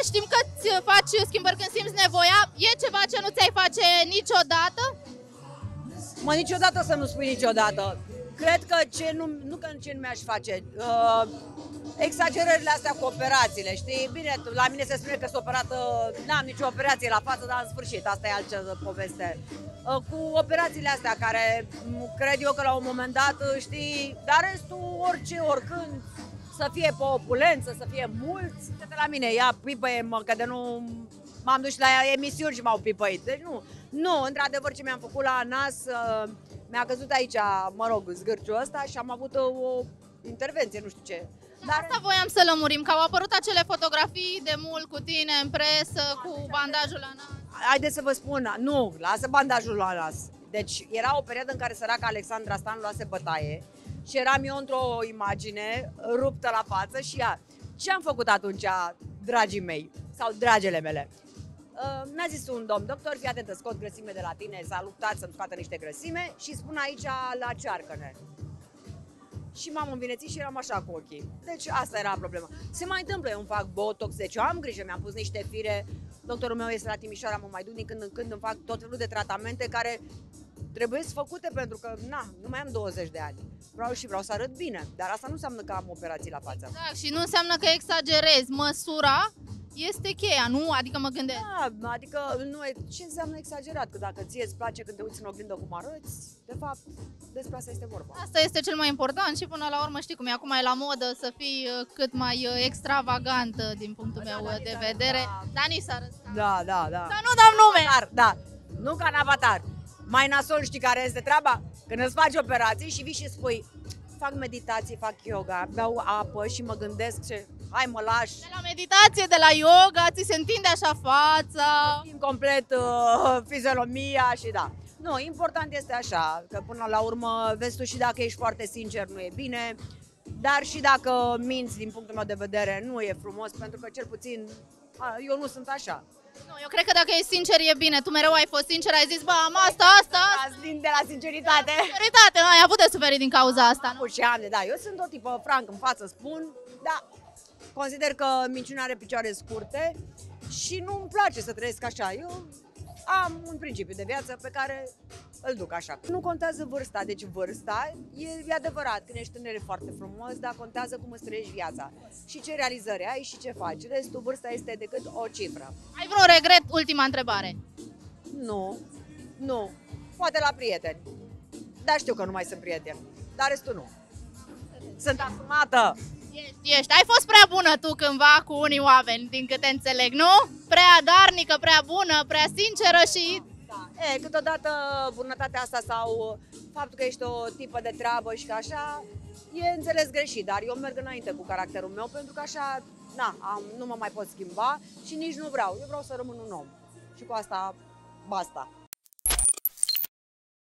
știm că îți faci schimbări când simți nevoia. E ceva ce nu ți-ai face niciodată? Mă, niciodată să nu spui niciodată. Cred că nu că ce nu mi-aș face. Exagerările astea cu operațiile, știi? Bine, la mine se spune că sunt operată, n-am nicio operație la față, dar în sfârșit, asta e altă poveste. Cu operațiile astea care cred eu că la un moment dat, știi, dar restul, orice, oricând, să fie pe opulență, să fie mulți. De la mine, ia pipăie-mă, că de nu m-am dus la emisiuni și m-au pipăit. Deci nu, într-adevăr ce mi-am făcut la nas, mi-a căzut aici, mă rog, zgârciul ăsta și am avut o intervenție, nu știu ce. Dar asta voiam să lămurim, că au apărut acele fotografii de mult cu tine în presă, cu bandajul la nas. Haideți să vă spun, nu, lasă bandajul la nas. Deci era o perioadă în care săraca Alexandra Stan luase bătaie și eram eu într-o imagine ruptă la față și ea. Ce am făcut atunci, dragii mei, sau dragele mele? Mi-a zis un domn doctor, fii atentă, scot grăsime de la tine, s-a luptat să-mi scoată niște grăsime și spun aici la cearcăne. Și m-am învinețit și eram așa cu ochii. Deci asta era problema. Se mai întâmplă, eu îmi fac botox, deci eu am grijă, mi-am pus niște fire. Doctorul meu este la Timișoara, mă mai duc din când în când, îmi fac tot felul de tratamente care trebuie făcute pentru că, nu mai am 20 de ani. Vreau să arăt bine, dar asta nu înseamnă că am operații la față. Exact, și nu înseamnă că exagerezi. Măsura este cheia, nu? Adică mă gândesc. Da, adică nu e, ce înseamnă exagerat? Că dacă ție îți place când te uiți în oglindă cum arăți, de fapt, despre asta este vorba. Asta este cel mai important și până la urmă știi cum e, acum e la modă să fii cât mai extravagantă din punctul meu de vedere. Dani s-a răscat. Da. Să nu dăm nume! Da, nu ca în Avatar. Mai nasol, știi care este treaba? Când îți faci operații și vii și spui fac meditații, fac yoga, beau apă și mă gândesc ce hai mă lași. De la meditație, de la yoga, ți se întinde așa fața. Complet fizionomia și da. Nu, important este așa, că până la urmă vezi tu și dacă ești foarte sincer nu e bine, dar și dacă minți din punctul meu de vedere nu e frumos, pentru că cel puțin eu nu sunt așa. Nu, eu cred că dacă ești sincer e bine, tu mereu ai fost sincer, ai zis, bă, am asta. De la sinceritate. Sinceritate, nu, ai avut de suferit din cauza asta, nu? Și ani, da, eu sunt o tipă franc în față, spun, da, consider că minciuna are picioare scurte și nu-mi place să trăiesc așa. Eu am un principiu de viață pe care îl duc așa. Nu contează vârsta, deci vârsta e adevărat, când ești tânăr e foarte frumos, dar contează cum îți trăiești viața și ce realizări ai și ce faci. Restul, vârsta este decât o cifră. Ai vreun regret? Ultima întrebare. Nu, poate la prieteni, dar știu că nu mai sunt prieteni, dar restul nu. Sunt asumată. Ești. Ai fost prea bună tu cândva cu unii oameni, din câte înțeleg, nu? Prea darnică, prea bună, prea sinceră și... Da. Câteodată bunătatea asta sau faptul că ești o tipă de treabă și că așa, e înțeles greșit, dar eu merg înainte cu caracterul meu pentru că așa, nu mă mai pot schimba și nici nu vreau. Eu vreau să rămân un om și cu asta basta.